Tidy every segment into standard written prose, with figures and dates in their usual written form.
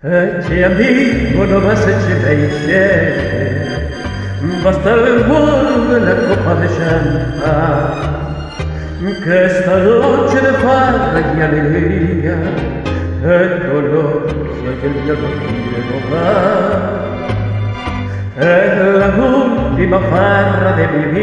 Eche amigo, no más eche leche, basta el gol de la copa de champán, que esta noche de farra y alegría, el dolor que el diablo quiere robar. Es la última farra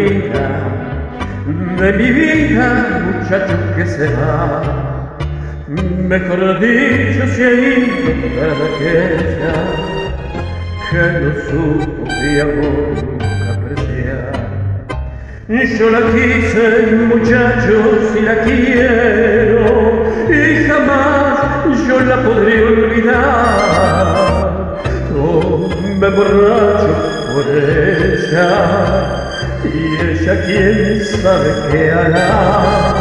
de mi vida, muchacho que se va. Mejor dicho, se ha ido para aquella que no supo mi amor nunca apreciar. Yo la quise, muchachos, y la quiero, y jamás yo la podré olvidar. Oh, me emborracho por ella, y ella quién sabe qué hará.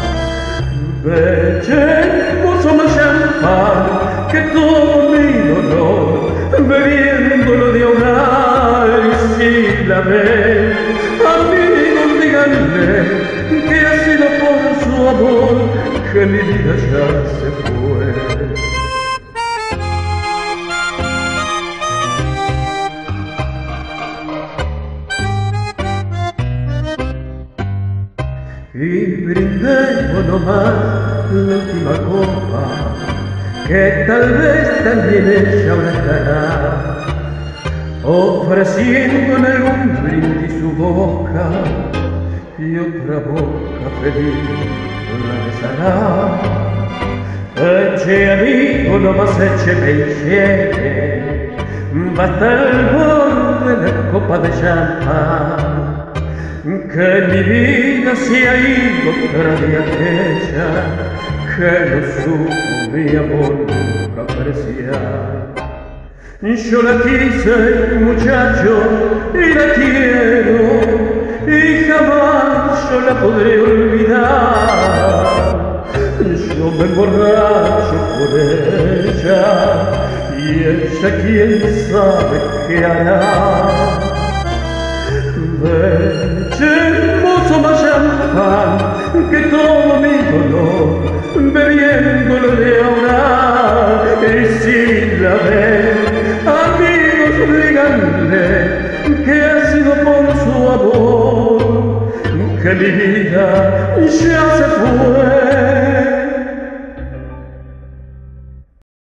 Bechemos un champán que todo mi dolor, bebiéndolo de ahogar. Y si la ven, amigos, díganle que ha sido por su amor que mi vida ya se fue. Y brindemos nomás la última copa, que tal vez también ella ahora estará ofreciendo en algún brindis su boca, y otra boca feliz la besará. Eche amigo, nomás écheme y llegue, basta el borde de la copa de champán, que mi vida se ha ido tras de aquella que no supo mi amor nunca apreciar. Yo la quise, muchacho, y la quiero, y jamás yo la podré olvidar. Yo me emborracho por ella, y ella quién sabe qué hará. Echemos más champán que todo mi dolor, bebiéndolo de ahora. Y si la ven, amigos, díganle que ha sido por su amor que mi vida ya se fue.